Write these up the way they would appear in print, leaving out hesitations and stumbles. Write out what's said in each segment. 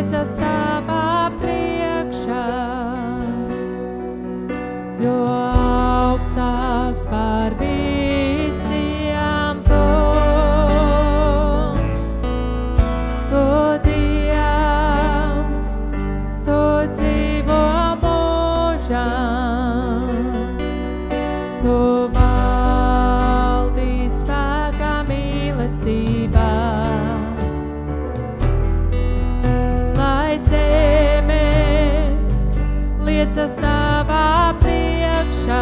liecas tavā priekšā, jo augstāks par visiem tu Dievs, tu dzīvo mūžam, tu valdi spēkā mīlestībā. Lai zeme liecas tavā priekšā,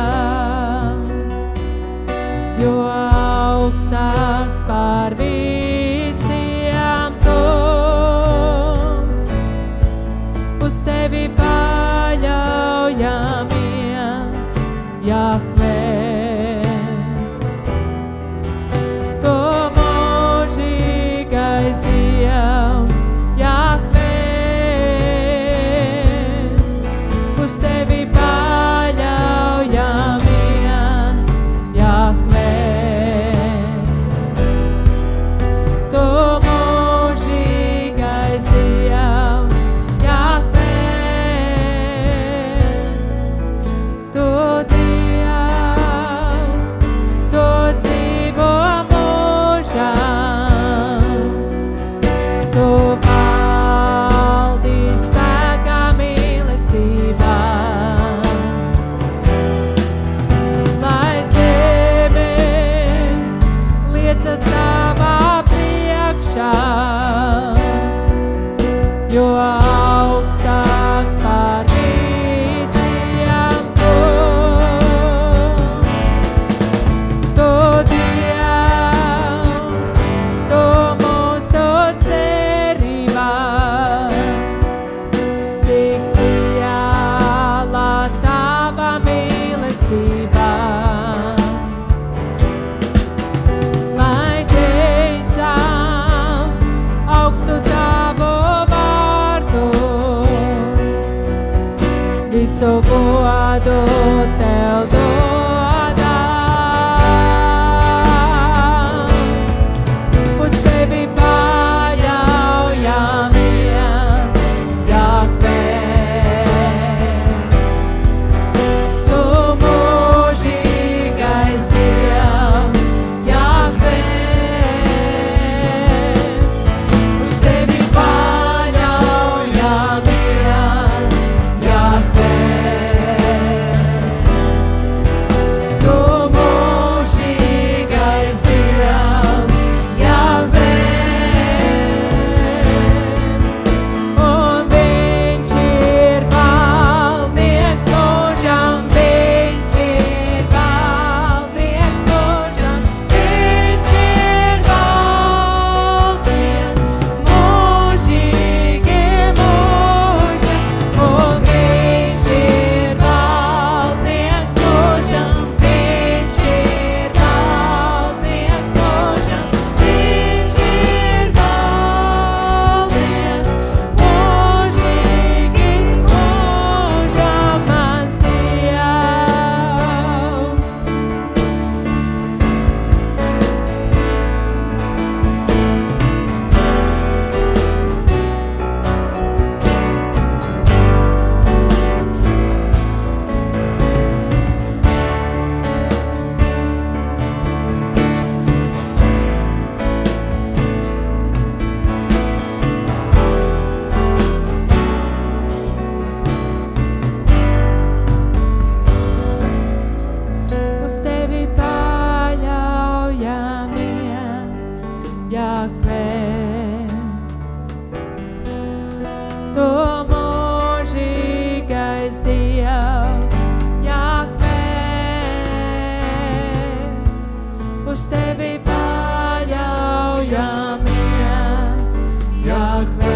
jo augstāks par visiem tu. Uz tevi paļaujamies, Jahve. Tu mūžīgais Dievs, Jahve. Uz tevi paļaujamies, Jahve. Tu mūžīgais Dievs, Jahve. Tu Dievs, tu dzīvo mūžam, tu valdi spēkā mīlestībā. Lai zeme liecas tavā priekšā, jo augstāks par visiem tu. Tu Dievs, tu mūsu cerībā, cik liela tava mīlestība. Lai teicam augstu tavu vārdu, visu godu tev dodam. Uz tevi paļaujamies, Jahve. Tu mūžīgais Dievs, Jahve. Uz tevi paļaujamies, Jahve. Tu mūžīgais Dievs, Jahve. Un viņš ir valdnieks mūžam, viņš ir valdnieks mūžam, viņš ir valdnieks mūžīgi mūžam, un viņš ir valdnieks mūžam, viņš ir valdnieks mūžam, viņš ir valdnieks mūžīgi mūžam, mans Dievs. Uz tevi paļaujamies, Jahve. Tu mūžīgais Dievs, Jahve. Uz tevi paļaujamies, Jahve.